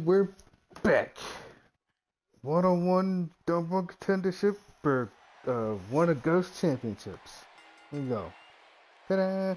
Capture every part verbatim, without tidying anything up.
we're back. One-on-one double contendership for uh, one of Ghost Championships. Here we go. Ta-da!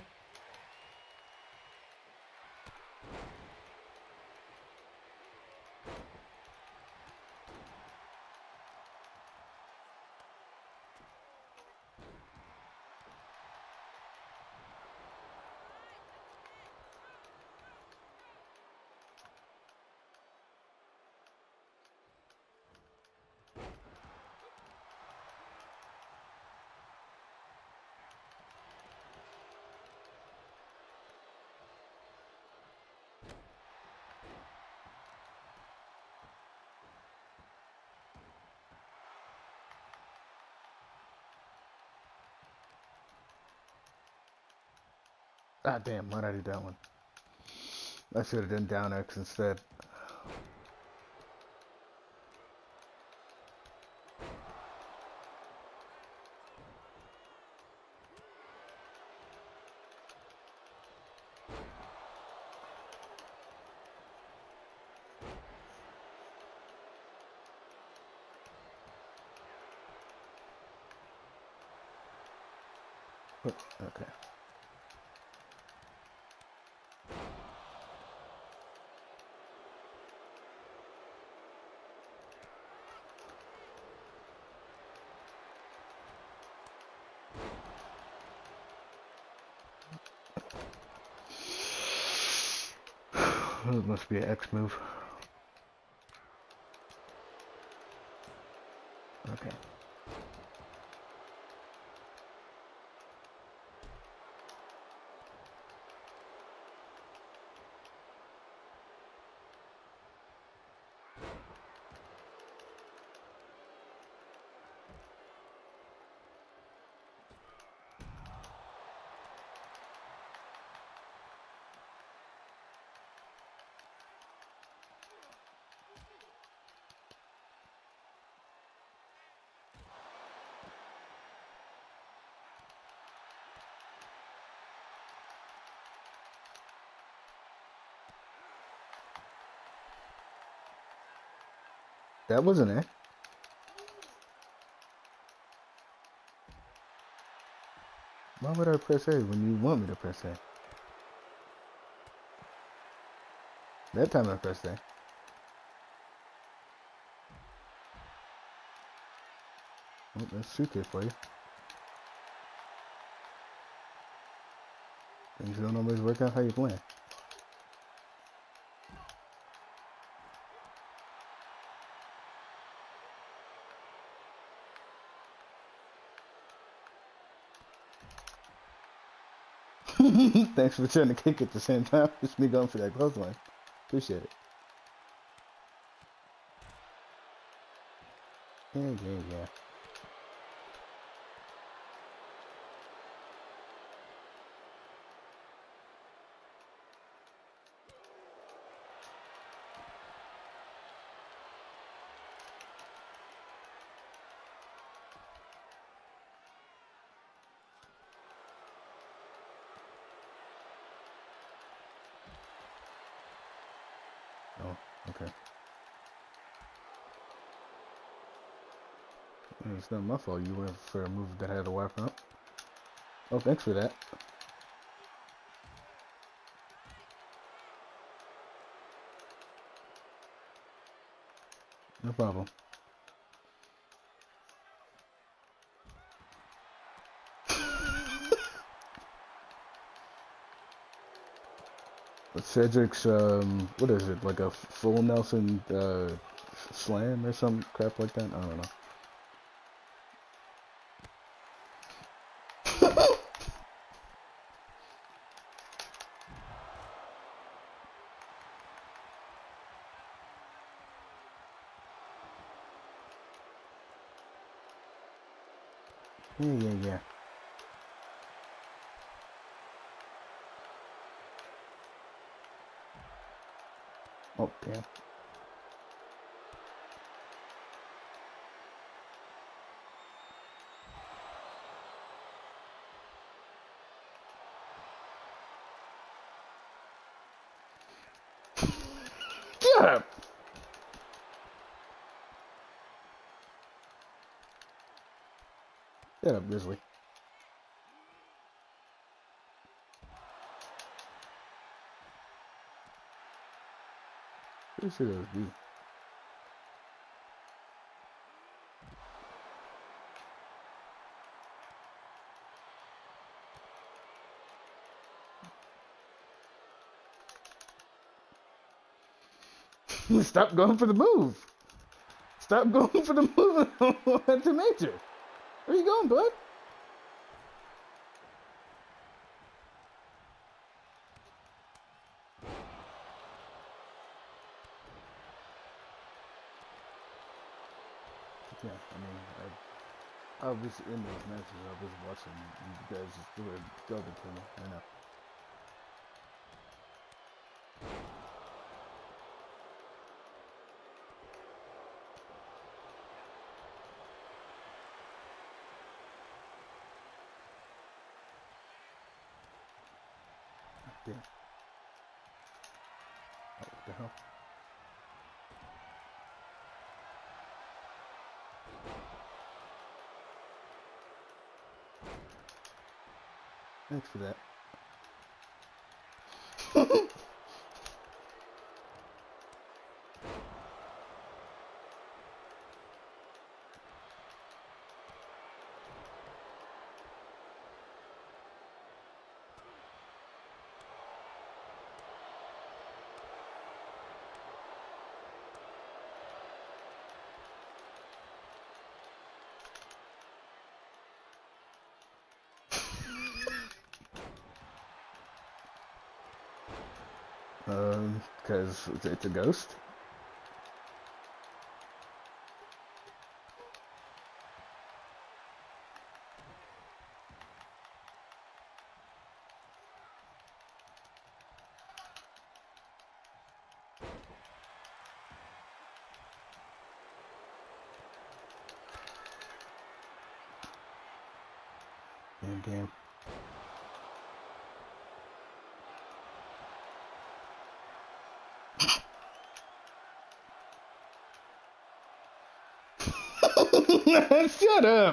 Ah, damn, why did I do that one? I should have done down X instead. Okay. It must be an X move. Okay. That wasn't it. Why would I press A when you want me to press A? That time I pressed A. Oh, that's suited for you. Things don't always work out how you plan. Thanks for trying to kick at the same time. It's me going for that clothesline. Appreciate it. Yeah, yeah, yeah. Oh, okay. It's not my fault you went for a move that had a weapon up. Oh, thanks for that. No problem. Cedric's, um, what is it, like a full Nelson uh, slam or some crap like that? I don't know. Yeah, yeah, yeah. Oh, damn. Shut up! Get up, Grizzly. Pretty sure that was B. Stop going for the move. Stop going for the move to Major. Where you going, bud? Yeah, I mean, I, I was in those matches. I was watching you guys just do it double to me. I know. Damn. Oh, what the hell? Thanks for that. Um, because it's a ghost. Damn, damn. Shut up!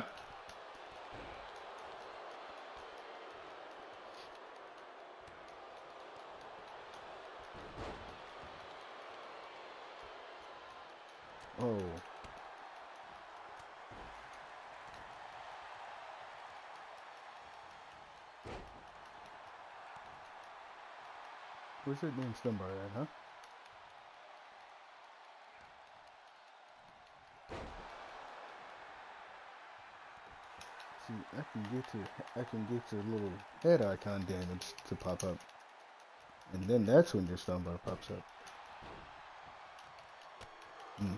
Oh. Where's that name Stumbar at, huh? See, I can get to I can get your little head icon damage to pop up. And then that's when your Stumbar pops up. Hmm.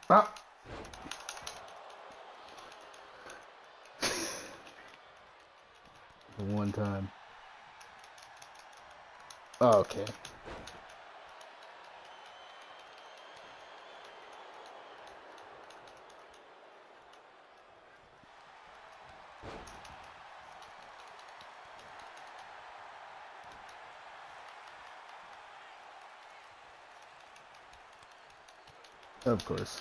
Ah! One time. Oh, okay. Of course.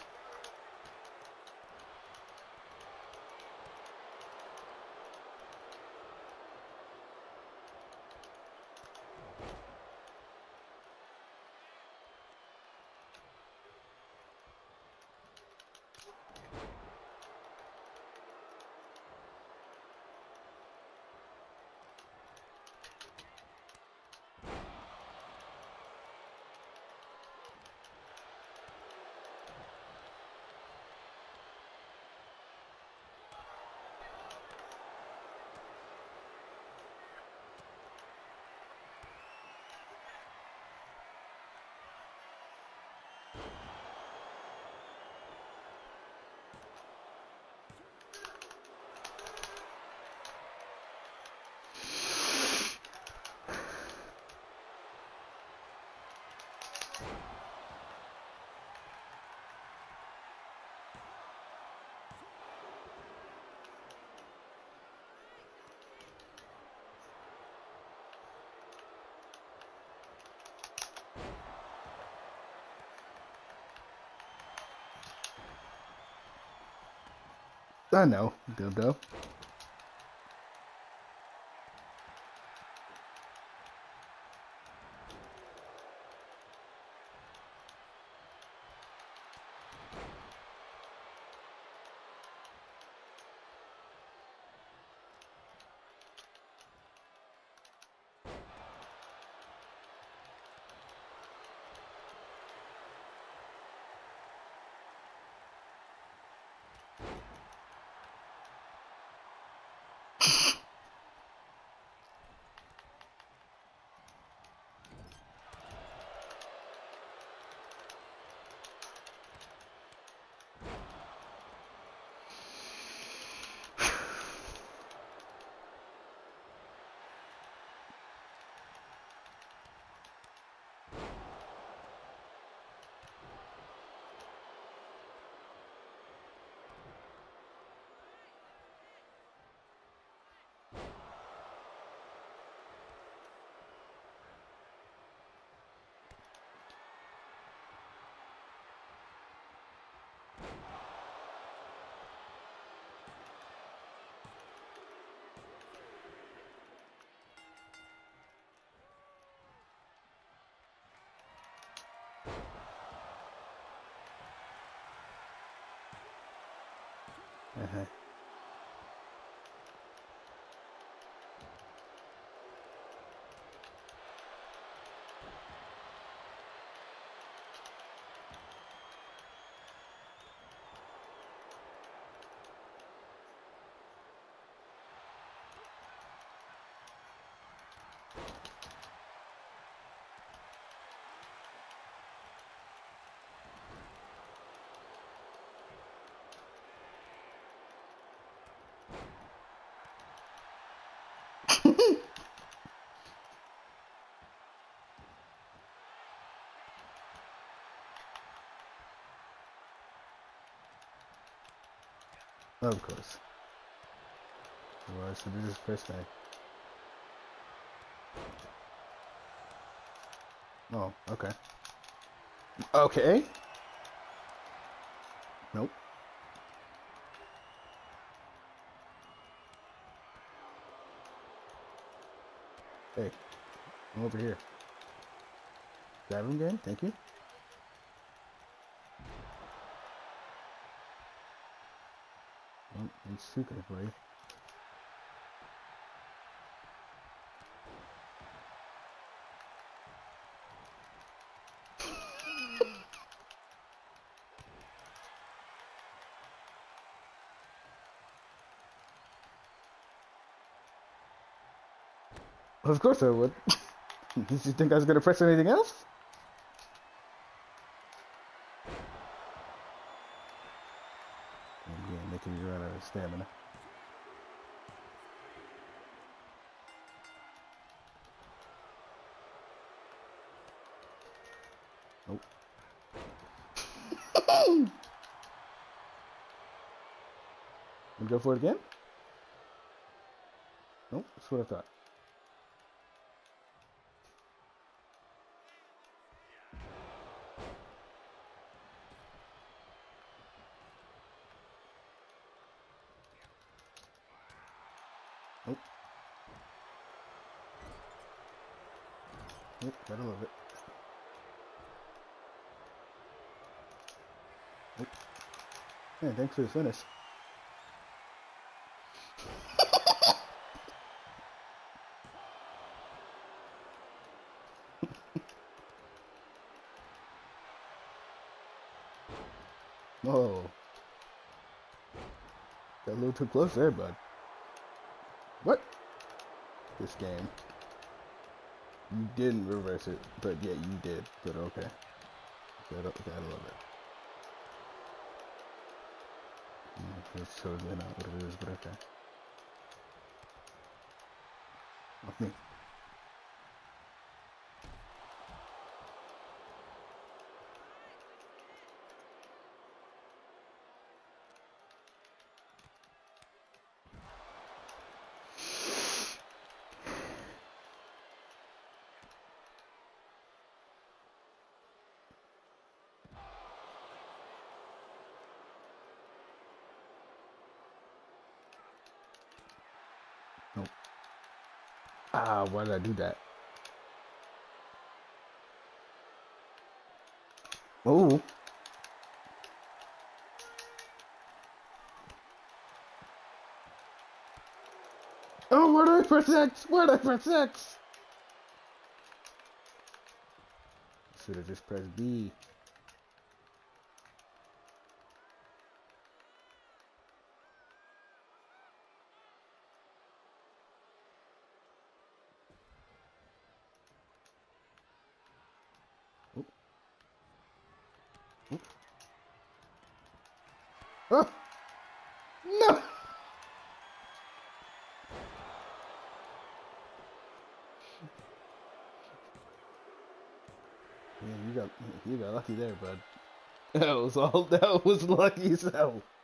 I know, dildo. Uh-huh. Of course. Well, I should do this first thing. Oh, okay. Okay. Nope. Hey, I'm over here. Grab him again, thank you. Oh, I'm super, buddy. Of course I would. Did you think I was gonna press anything else? stamina. Nope. And go for it again? Nope, that's what I thought. Nope. Nope, gotta love it. Nope. Man, thanks for the finish. Whoa. Got a little too close there, bud. What? This game. You didn't reverse it, but yeah, you did. But okay. Gotta, gotta love it. Mm, it's totally not what it is, but okay. Off me. Nope. Ah, why did I do that? Oh. Oh, why did I press X? Why did I press X? Should have just pressed B. Oh. Oh. Oh. No. Man, you got you got lucky there, bud. That was all. That was lucky as hell.